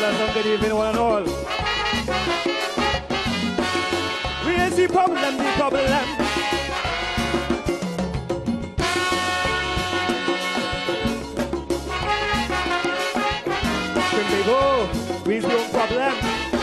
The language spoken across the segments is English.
pleasant good evening, one and all. Where's the problem, the problem? Trimbago, where's the problem?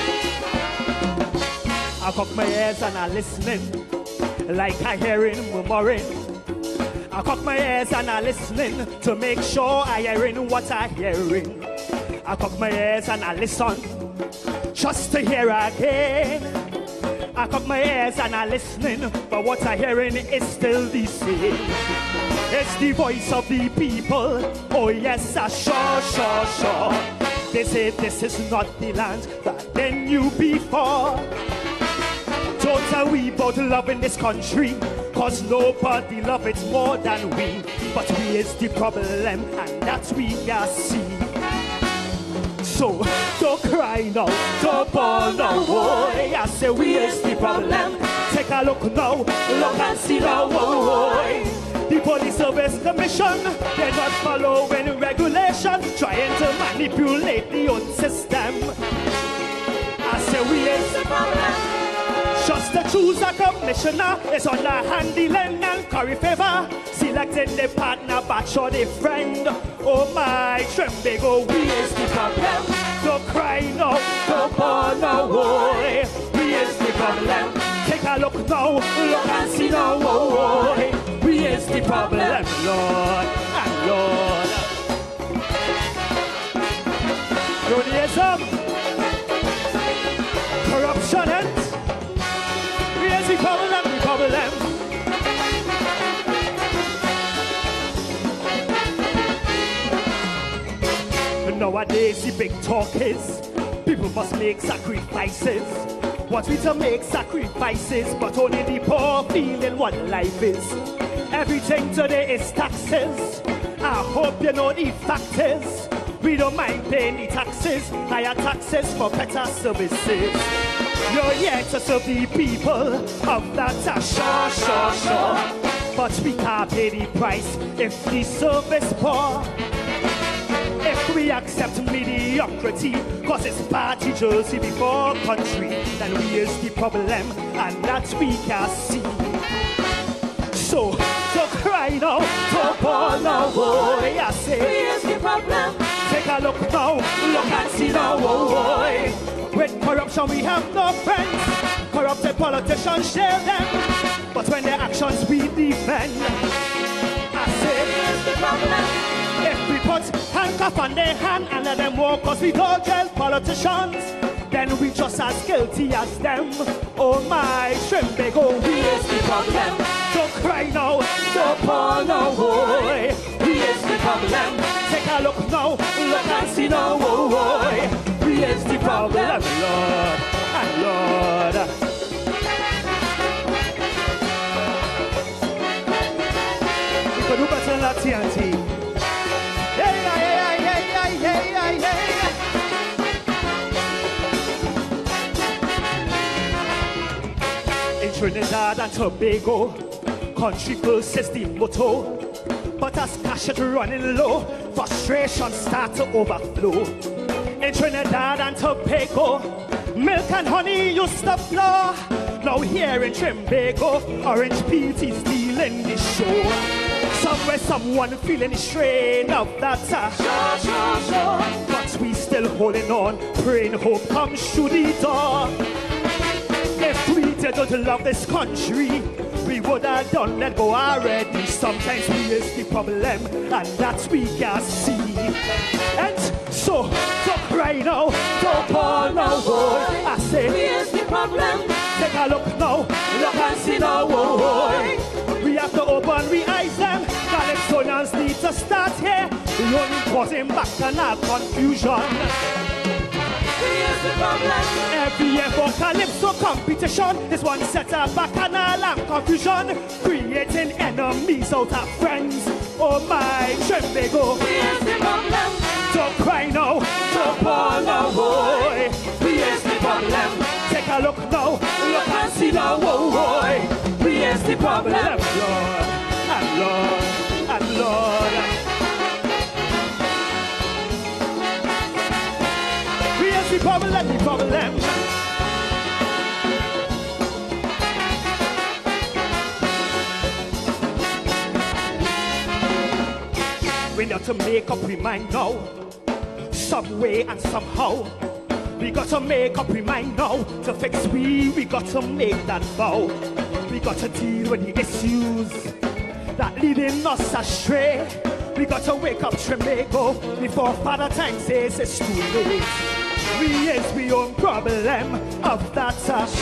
I cock my ears and I listening, like I hearing murmuring. I cock my ears and I listening to make sure I hearing what I hearing. I cock my ears and I listen just to hear again. I cock my ears and I listening, but what I hearing is still the same. It's the voice of the people. Oh yes, sure. They say this is not the land that they knew before. Don't tell we about love in this country, cause nobody love it more than we. But we is the problem, and that's we can see. So don't cry now, don't bawl now, boy. I say we is the problem. Take a look now, look and see now, boy. The Police Service Commission, they're not following regulation, trying to manipulate the old system. I say we is the problem. Just to choose a commissioner is on the handy lend and curry favor. Selecting the partner, batch or the friend. Oh my, Trimbago, we is the problem. Don't cry no, don't bawl no, boy. We is the problem. Take a look now, look and see now, boy. We is the problem, Lord and Lord. Cronyism, corruption, and the problem. Nowadays the big talk is people must make sacrifices. Want we to make sacrifices, but only the poor feeling what life is. Everything today is taxes. I hope you know the fact is we don't mind paying the taxes, higher taxes for better services. You're here to serve the people of that sure. But we can't pay the price if the service poor. If we accept mediocrity, cause it's party jersey before country, then we is the problem, and that we can see. So cry now, don't bawl now, boy. I say we is the problem. Take a look now, look and see now, boy. With corruption we have no friends. Corrupted politicians share them, but when their actions we defend. I say Here's the problem. if we put handcuff on their hand and let them walk, cause we don't jail politicians, then we just as guilty as them. Oh my, Trimbago, We is the problem. don't cry now, don't bawl now, boy. We is the problem. Take a look now, look and see now, boy. We is the problem. Lord and Lord. We could do better than that TNT. Yeah. In Trinidad and Tobago, country first is the motto. But as cash is running low, frustration start to overflow. In Trinidad and Tobago, milk and honey used to flow. Now here in Trimbago, orange peas is stealing the show. Somewhere someone feeling the strain of that Sure. but we still holding on, praying hope comes through the door. If we didn't love this country, we would have done let go already. Sometimes we is the problem, and that's we can see. And so cry now, don't bawl now, boy. I We say, is the problem. take a look now, look and see now, boy. We have to open we eyes them. Calypsonians need to start here. We only causing back and our confusion. We is the problem. Every year for Calypso competition, this one set up bacchanal and confusion, creating enemies out of friends. Oh my, Trimbago, We is the problem. don't cry now, don't bawl now, boy. We is the problem. Take a look now, look and see now, boy. We is the problem. Lord and Lord and Lord. We the problem, the problem. We got to make up we mind now, some way and somehow. We got to make up we mind now, to fix we got to make that vow. We got to deal with the issues that leading us astray. We got to wake up Tremago before Father Time says it's too late. We is we own problem of that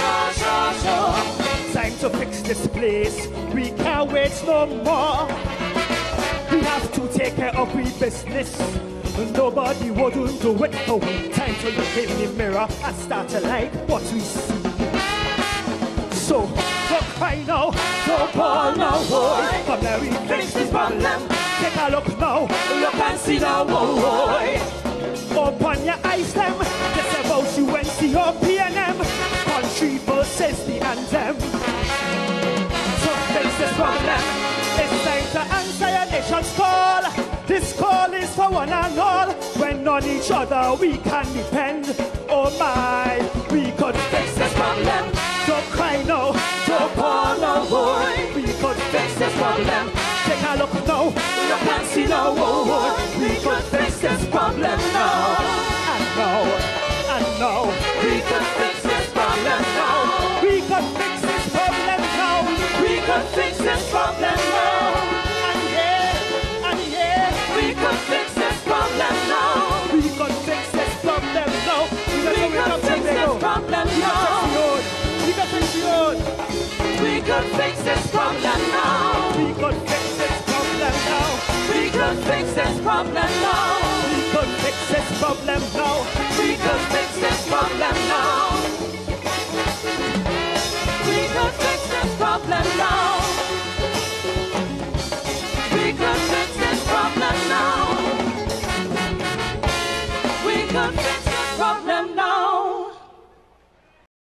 time to fix this place. We can't wait no more. We have to take care of we business. Nobody wouldn't do it for we. Time to look in the mirror and start to like what we see. So don't cry now, don't call now, boy. Come there we fix this problem. Take a look now, look and see now, boy. Open your eyes them, this about you and see your PNM. Country versus the anthem. So fix this problem. It's time to answer your nation's call. This call is for one and all. When on each other we can depend. Oh my, we could fix this problem. Don't cry now, don't call no boy. We could fix this problem. Take a look now, look and see now, oh boy. We could fix this problem now. And now, we could fix this problem now. We could fix this problem now. We could fix this problem now. We could fix this problem now. We could fix this problem now. We could fix this problem now. We could fix it. We could fix this problem now. We could fix this problem now. We could fix this problem now. We could fix this problem now. We could fix this problem now. We could fix this problem now. We could fix this problem now. We could fix